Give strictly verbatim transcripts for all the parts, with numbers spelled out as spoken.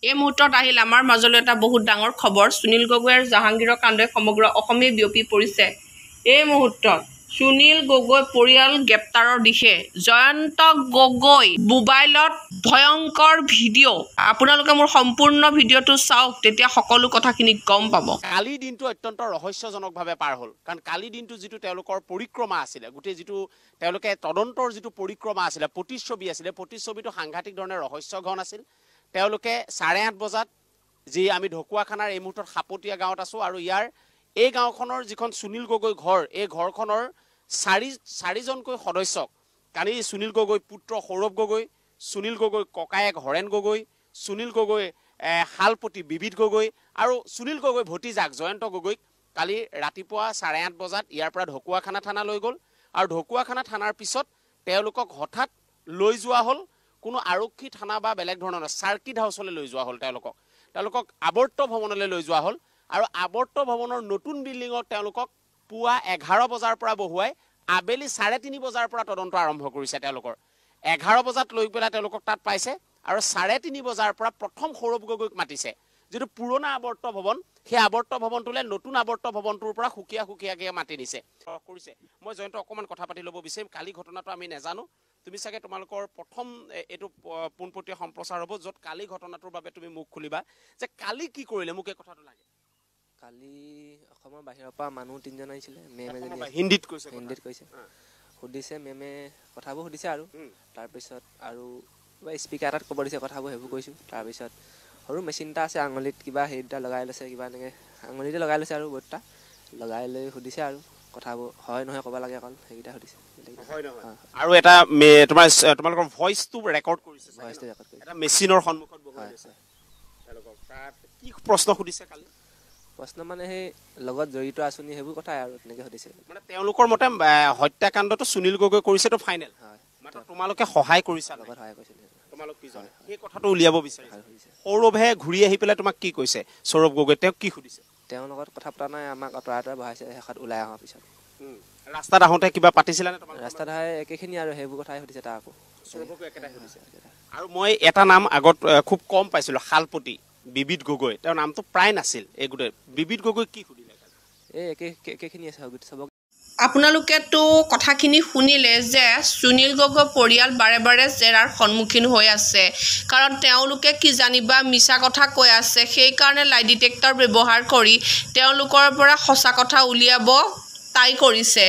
এই মুহূৰ্তত আহিল আমাৰ মাজলৈ এটা বহুত ডাঙৰ খবৰ। সুনীল গগৈ আৰু জাহাংগীৰৰ কাণ্ডে সমগ্ৰ অসমে বিয়পি পৰিছে। এই মুহূৰ্তত সুনীল গগৈ পৰিয়াল গ্ৰেপ্তাৰৰ দিশে জয়ন্ত গগৈ মোবাইলত ভয়ংকৰ ভিডিঅ'। আপোনালোকে মোৰ সম্পূৰ্ণ ভিডিঅ'টো চাওক, তেতিয়া সকলো কথাখিনি গম পাব। কালি দিনটো অত্যন্ত ৰহস্যজনকভাৱে পাৰ হ'ল, কাৰণ কালি দিনটো যিটো তেওঁলোকৰ পৰিক্ৰমা আছিলে, গোটেই যিটো তেওঁলোকে তদন্তৰ যিটো পৰিক্ৰমা আছিলে, প্ৰতিচ্ছবি আছিলে, প্ৰতিচ্ছবিটো সাংঘাতিক ধৰণে ৰহস্যঘন আছিল। তেওঁলোকে চাৰে আঠ বজাত যি আমি ঢকুৱাখানাৰ এই মুহূৰ্তত সাপতীয়া গাঁৱত আছোঁ, আৰু ইয়াৰ এই গাঁওখনৰ যিখন সুনীল গগৈ ঘৰ, এই ঘৰখনৰ চাৰি চাৰিজনকৈ সদস্যক কালি সুনীল গগৈ পুত্ৰ সৌৰভ গগৈ, সুনীল গগৈ ককায়েক হৰেণ গগৈ, সুনীল গগৈ শালপতি বিবিধ গগৈ আৰু সুনীল গগৈ ভতিজাক জয়ন্ত গগৈক কালি ৰাতিপুৱা চাৰে আঠ বজাত ইয়াৰ পৰা ঢকুৱাখানা থানা লৈ গ'ল। আৰু ঢকুৱাখানা থানাৰ পিছত তেওঁলোকক হঠাৎ লৈ যোৱা হ'ল কোনো আৰক্ষী থানা বা বেলেগ ধৰণৰ চাৰ্কিট হাউচলৈ লৈ যোৱা হ'ল। তেওঁলোকক তেওঁলোকক আৱৰ্ত ভৱনলৈ লৈ যোৱা হ'ল, আৰু আৱৰ্ত ভৱনৰ নতুন বিল্ডিঙত তেওঁলোকক পুৱা এঘাৰ বজাৰ পৰা বহুৱাই আবেলি চাৰে তিনি বজাৰ পৰা তদন্ত আৰম্ভ কৰিছে। তেওঁলোকৰ এঘাৰ বজাত লৈ পেলাই তেওঁলোকক তাত পাইছে, আৰু চাৰে তিনি বজাৰ পৰা প্ৰথম সৌৰভ গগৈক মাতিছে। যিটো পুৰণা আৱৰ্ত ভৱন, সেই আৱৰ্ত ভৱনটোলৈ নতুন আৱৰ্ত ভৱনটোৰ পৰা সুকীয়া সুকীয়াকৈ মাতি নিছে কৰিছে। মই জয়ন্ত অকণমান কথা পাতি ল'ব বিচাৰিম। কালি ঘটনাটো আমি নাজানো, তুমি চাগে তোমালোকৰ প্ৰথম এইটো পোনপটীয়া সম্প্ৰচাৰ হ'ব, য'ত কালি ঘটনাটোৰ বাবে তুমি মুখ খুলিবা যে কালি কি কৰিলে, মোক এই কথাটো লাগে। কালি অসমৰ বাহিৰৰ পৰা মানুহ তিনিজন আহিছিলে, মেম এজনী হিন্দীত কৈছে হিন্দীত কৈছে সুধিছে, মেমে কথাবোৰ সুধিছে, আৰু তাৰপিছত আৰু কিবা স্পীকাৰ এটাত ক'ব দিছে কথাবোৰ, সেইবোৰ কৈছোঁ। তাৰপিছত সৰু মেচিন এটা আছে আঙুলিত, কিবা হেৰি দুটা লগাই লৈছে, কিবা এনেকৈ আঙুলিতে লগাই লৈছে আৰু বৰ্ডটা লগাই লৈ সুধিছে, আৰু কথাবোৰ হয় নহয় ক'ব লাগে, অকল সেইকেইটা সুধিছে। আৰু এটা তোমাৰ তোমালোকৰ ভইচটো ৰেকৰ্ড কৰিছে, ভইচটো ৰেকৰ্ড কৰিছে এটা মেচিনৰ সন্মুখত বহুৱাই লৈছে। তেওঁলোকক তাত কি প্ৰশ্ন সুধিছে কালি? প্ৰশ্ন মানে সেই লগত জড়িত আঁচনি সেইবোৰ কথাই আৰু তেনেকৈ সুধিছে। মানে তেওঁলোকৰ মতে হত্যাকাণ্ডটো সুনীল গগৈ কৰিছেতো ফাইনেল, হয়, মাত্ৰ তোমালোকে সহায় কৰিছা, লগত সহায় কৰিছিল তোমালোক কিজন সেই কথাটো উলিয়াব বিচাৰিছে। সৌৰভে ঘূৰি আহি পেলাই তোমাক কি কৈছে? সৌৰভ গগৈ তেওঁক কি সুধিছে? তেওঁৰ লগত কথা পতা নাই, আমাক আঁতৰাই আঁতৰাই বহাইছে শেষত ওলাই অহাৰ পিছত। ৰাস্তাত আহোঁতে কিবা পাতিছিলা নে তোমালোকে? ৰাস্তাত আহে একেখিনি আৰু সেইবোৰ কথাই সুধিছে তাৰ আকৌ। সৌৰভকো একেটাই সুধিছে। আৰু মই এটা নাম আগত খুব কম পাইছিলোঁ, শালপতি বিবিধ গগৈ, তেওঁৰ নামটো প্ৰায় নাছিল। এই গোটেই বিবিধ গগৈ কি সুধিলে? এই একে একেখিনি আছে চবক। আপোনালোকেতো কথাখিনি শুনিলে যে সুনীল গগৈ পৰিয়াল বাৰে বাৰে জেৰাৰ সন্মুখীন হৈ আছে, কাৰণ তেওঁলোকে কি জানিবা মিছা কথা কৈ আছে। সেইকাৰণে লাই ডিটেক্টৰ ব্যৱহাৰ কৰি তেওঁলোকৰ পৰা সঁচা কথা উলিয়াব ট্ৰাই কৰিছে।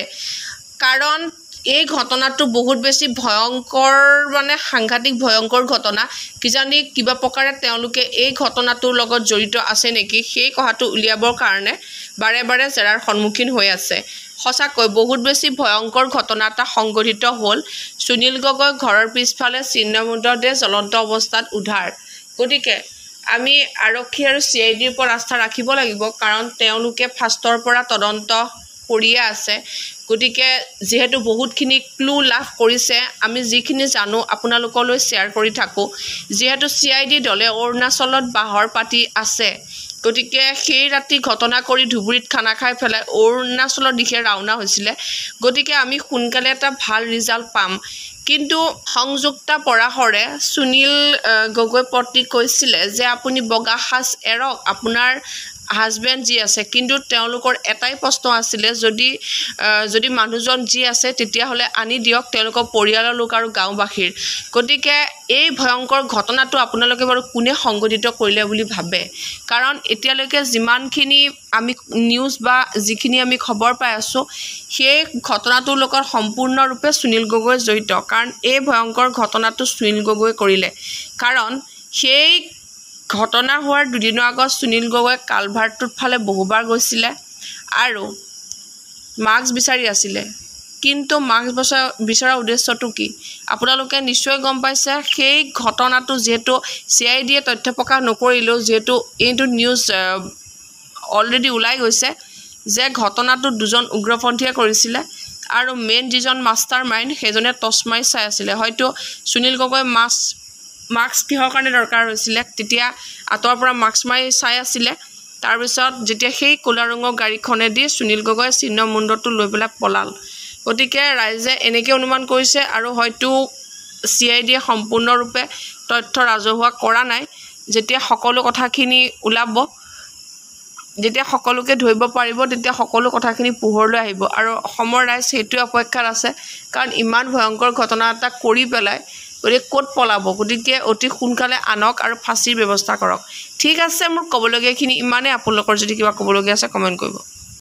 কাৰণ এই ঘটনাটো বহুত বেছি ভয়ংকৰ, মানে সাংঘাতিক ভয়ংকৰ ঘটনা। কিজানি কিবা প্ৰকাৰে তেওঁলোকে এই ঘটনাটোৰ লগত জড়িত আছে নেকি, সেই কথাটো উলিয়াবৰ কাৰণে বাৰে বাৰে জেৰাৰ সন্মুখীন হৈ আছে। সঁচাকৈ বহুত বেছি ভয়ংকৰ ঘটনা এটা সংঘটিত হ'ল। সুনীল গগৈ ঘৰৰ পিছফালে চিহ্নমুদ্ৰাদেহ জ্বলন্ত অৱস্থাত উদ্ধাৰ। গতিকে আমি আৰক্ষী আৰু চি আই ডিৰ ওপৰত আস্থা ৰাখিব লাগিব, কাৰণ তেওঁলোকে ফাৰ্ষ্টৰ পৰা তদন্ত কৰিয়ে আছে। গতিকে যিহেতু বহুতখিনি ক্লু লাভ কৰিছে, আমি যিখিনি জানো আপোনালোকলৈ শ্বেয়াৰ কৰি থাকোঁ। যিহেতু চি আই ডি দলে অৰুণাচলত বাহৰ পাতি আছে, গতিকে সেই ৰাতি ঘটনা কৰি ধুবুৰীত খানা খাই পেলাই অৰুণাচলৰ দিশে ৰাওনা হৈছিলে। গতিকে আমি সোনকালে এটা ভাল ৰিজাল্ট পাম। কিন্তু সংযুক্তা পৰাশৰে সুনীল গগৈ পত্নীক কৈছিলে যে আপুনি বগা সাজ এৰক, আপোনাৰ হাজবেণ্ড যি আছে। কিন্তু তেওঁলোকৰ এটাই প্ৰশ্ন আছিলে, যদি যদি মানুহজন যি আছে তেতিয়াহ'লে আনি দিয়ক, তেওঁলোকৰ পৰিয়ালৰ লোক আৰু গাঁওবাসীৰ। গতিকে এই ভয়ংকৰ ঘটনাটো আপোনালোকে বাৰু কোনে সংঘটিত কৰিলে বুলি ভাবে? কাৰণ এতিয়ালৈকে যিমানখিনি আমি নিউজ বা যিখিনি আমি খবৰ পাই আছোঁ, সেই ঘটনাটোৰ লগত সম্পূৰ্ণৰূপে সুনীল গগৈ জড়িত। কাৰণ এই ভয়ংকৰ ঘটনাটো সুনীল গগৈ কৰিলে। কাৰণ সেই ঘটনা হোৱাৰ দুদিনৰ আগত সুনীল গগৈ কালভাৰটোৰ ফালে বহুবাৰ গৈছিলে আৰু মাস্ক বিচাৰি আছিলে। কিন্তু মাস্ক বচা বিচৰাৰ উদ্দেশ্যটো কি আপোনালোকে নিশ্চয় গম পাইছে। সেই ঘটনাটো যিহেতু চি আই ডিয়ে তথ্য প্ৰকাশ নকৰিলেও, যিহেতু এইটো নিউজ অলৰেডি ওলাই গৈছে যে ঘটনাটো দুজন উগ্ৰপন্থীয়ে কৰিছিলে, আৰু মেইন যিজন মাষ্টাৰ মাইণ্ড সেইজনে টচ মাৰি চাই আছিলে। হয়তো সুনীল গগৈ মাস্ক মাস্ক কিহৰ কাৰণে দৰকাৰ হৈছিলে, তেতিয়া আঁতৰৰ পৰা মাস্ক মাৰি চাই আছিলে। তাৰপিছত যেতিয়া সেই ক'লা ৰঙৰ গাড়ীখনেদি সুনীল গগৈ চিহ্ন মুণ্ডটো লৈ পেলাই পলাল। গতিকে ৰাইজে এনেকৈ অনুমান কৰিছে, আৰু হয়তো চি আই ডিয়ে সম্পূৰ্ণৰূপে তথ্য ৰাজহুৱা কৰা নাই। যেতিয়া সকলো কথাখিনি ওলাব, যেতিয়া সকলোকে ধৰিব পাৰিব, তেতিয়া সকলো কথাখিনি পোহৰলৈ আহিব। আৰু অসমৰ ৰাইজ সেইটোৱে অপেক্ষাত আছে, কাৰণ ইমান ভয়ংকৰ ঘটনা এটা কৰি পেলাই গতিকে ক'ত পলাব। গতিকে অতি সোনকালে আনক আৰু ফাঁচীৰ ব্যৱস্থা কৰক। ঠিক আছে, মোৰ ক'বলগীয়াখিনি ইমানেই। আপোনালোকৰ যদি কিবা ক'বলগীয়া আছে কমেণ্ট কৰিব।